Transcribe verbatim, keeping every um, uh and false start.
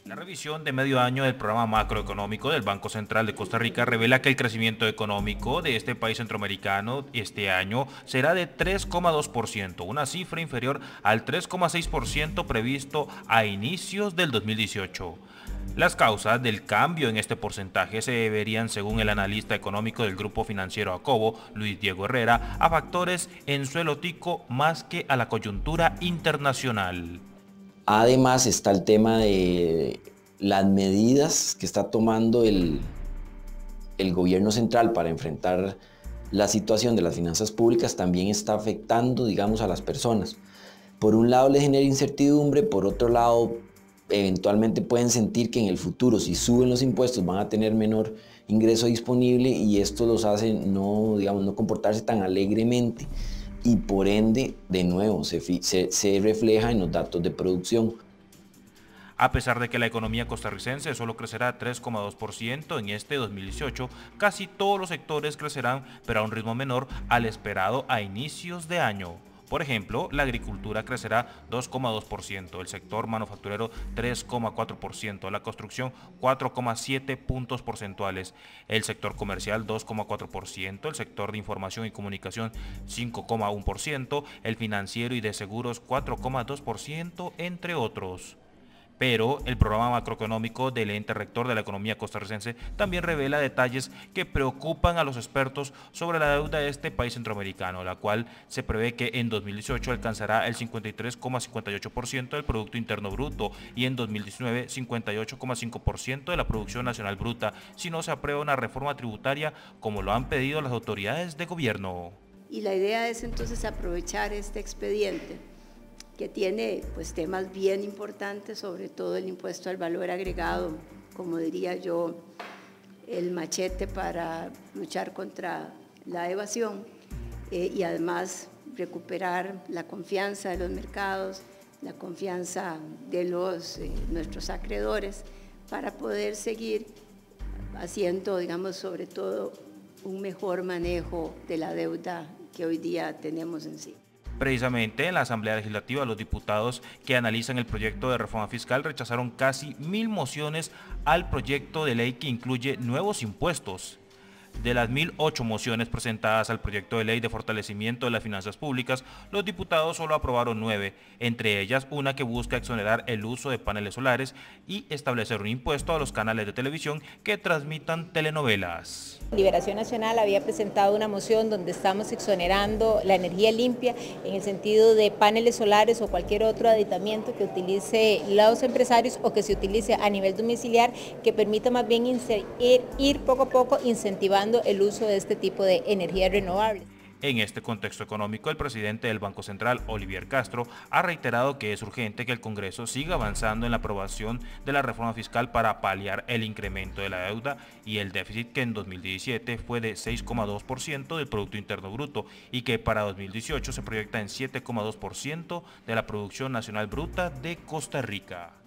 La revisión de medio año del programa macroeconómico del Banco Central de Costa Rica revela que el crecimiento económico de este país centroamericano este año será de tres coma dos por ciento, una cifra inferior al tres coma seis por ciento previsto a inicios del dos mil dieciocho. Las causas del cambio en este porcentaje se deberían, según el analista económico del grupo financiero Acobo, Luis Diego Herrera, a factores en suelo tico más que a la coyuntura internacional. Además está el tema de las medidas que está tomando el, el gobierno central para enfrentar la situación de las finanzas públicas, también está afectando, digamos, a las personas. Por un lado les genera incertidumbre, por otro lado eventualmente pueden sentir que en el futuro, si suben los impuestos, van a tener menor ingreso disponible y esto los hace no, digamos, no comportarse tan alegremente. Y por ende, de nuevo, se, se, se refleja en los datos de producción. A pesar de que la economía costarricense solo crecerá tres coma dos por ciento en este dos mil dieciocho, casi todos los sectores crecerán, pero a un ritmo menor al esperado a inicios de año. Por ejemplo, la agricultura crecerá dos coma dos por ciento, el sector manufacturero tres coma cuatro por ciento, la construcción cuatro coma siete puntos porcentuales, el sector comercial dos coma cuatro por ciento, el sector de información y comunicación cinco coma uno por ciento, el financiero y de seguros cuatro coma dos por ciento, entre otros. Pero el programa macroeconómico del ente rector de la economía costarricense también revela detalles que preocupan a los expertos sobre la deuda de este país centroamericano, la cual se prevé que en dos mil dieciocho alcanzará el cincuenta y tres coma cincuenta y ocho por ciento del Producto Interno Bruto y en dos mil diecinueve cincuenta y ocho coma cinco por ciento de la producción nacional bruta, si no se aprueba una reforma tributaria como lo han pedido las autoridades de gobierno. Y la idea es entonces aprovechar este expediente que tiene pues temas bien importantes, sobre todo el impuesto al valor agregado, como diría yo, el machete para luchar contra la evasión eh, y además recuperar la confianza de los mercados, la confianza de los, eh, nuestros acreedores, para poder seguir haciendo, digamos, sobre todo un mejor manejo de la deuda que hoy día tenemos en sí. Precisamente en la Asamblea Legislativa, los diputados que analizan el proyecto de reforma fiscal rechazaron casi mil mociones al proyecto de ley que incluye nuevos impuestos. De las mil ocho mociones presentadas al proyecto de ley de fortalecimiento de las finanzas públicas, los diputados solo aprobaron nueve, entre ellas una que busca exonerar el uso de paneles solares y establecer un impuesto a los canales de televisión que transmitan telenovelas. Liberación Nacional había presentado una moción donde estamos exonerando la energía limpia en el sentido de paneles solares o cualquier otro aditamiento que utilice los empresarios o que se utilice a nivel domiciliar, que permita más bien ir, ir poco a poco incentivando el uso de este tipo de energías renovables. En este contexto económico, el presidente del Banco Central, Olivier Castro, ha reiterado que es urgente que el Congreso siga avanzando en la aprobación de la reforma fiscal para paliar el incremento de la deuda y el déficit, que en dos mil diecisiete fue de seis coma dos por ciento del Producto Interno Bruto y que para dos mil dieciocho se proyecta en siete coma dos por ciento de la producción nacional bruta de Costa Rica.